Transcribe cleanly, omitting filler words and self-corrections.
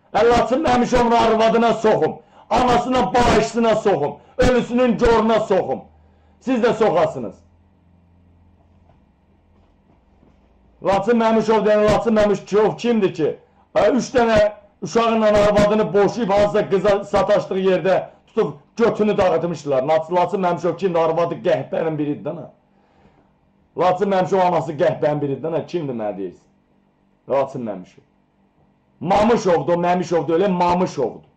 Laçın Məmişovun arvadına soxum. Anasına, bağışçısına soxum. Ölüsünün coruna soxum. Siz də soxasınız. Laçın Məmişov deyən Laçın Məmişov kimdir ki? 3 dənə uşağınla arvadını boşayıb hansısa qıza sataşdığı yerdə tutub götünü dağıtmışdılar. Laçın Məmişov kimdir? Arvadı qəhbərin biridir. Laçın Məmişov anası qəhbərin biridir. Kimdir mənə deyirsin? Laçın Məmişov. Mamışovdur, o Məmişovdur, öyle Mamışovdur.